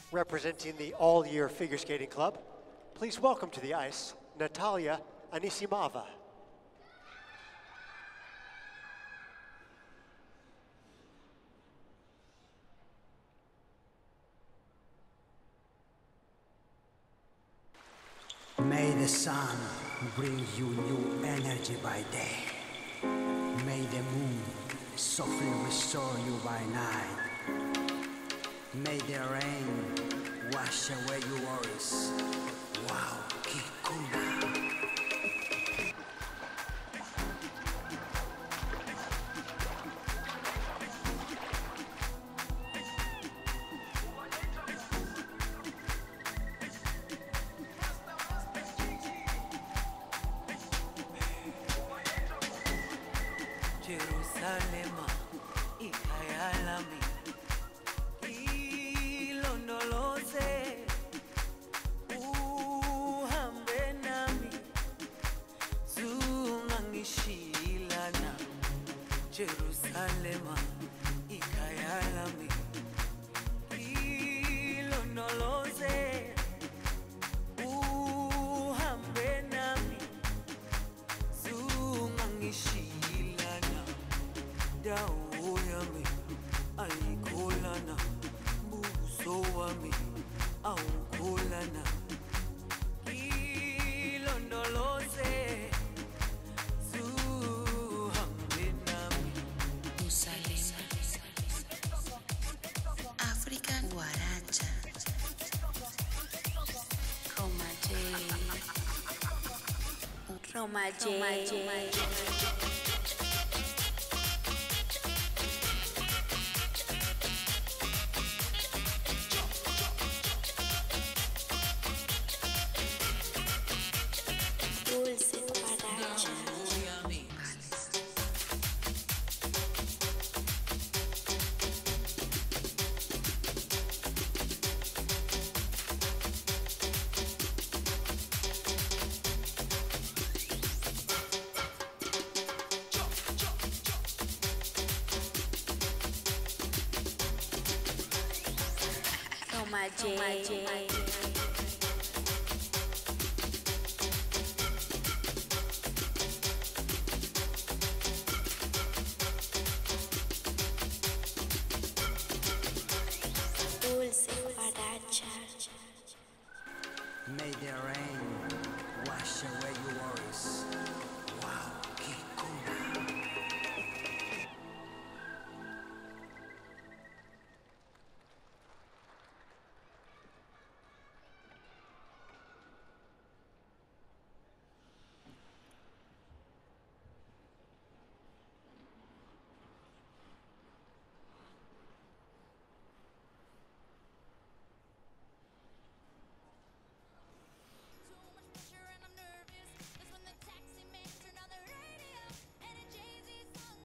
Representing the all-year figure skating club, please welcome to the ice, Natallia Anisimava. May the sun bring you new energy by day. May the moon softly restore you by night. May the rain wash away your worries. Wow, Kikuna. Jerusalema, ikayalami, ilondoloze, uhambe nami, zungangishilana. Jerusalema, ikayalami, ilondoloze, uhambe nami, zungangishilana. Dawo yami ayikholana, buso wami awukholana. Ilondoloze, zuhambe nami. Usalema, African Guaracha, Roma J. May the rain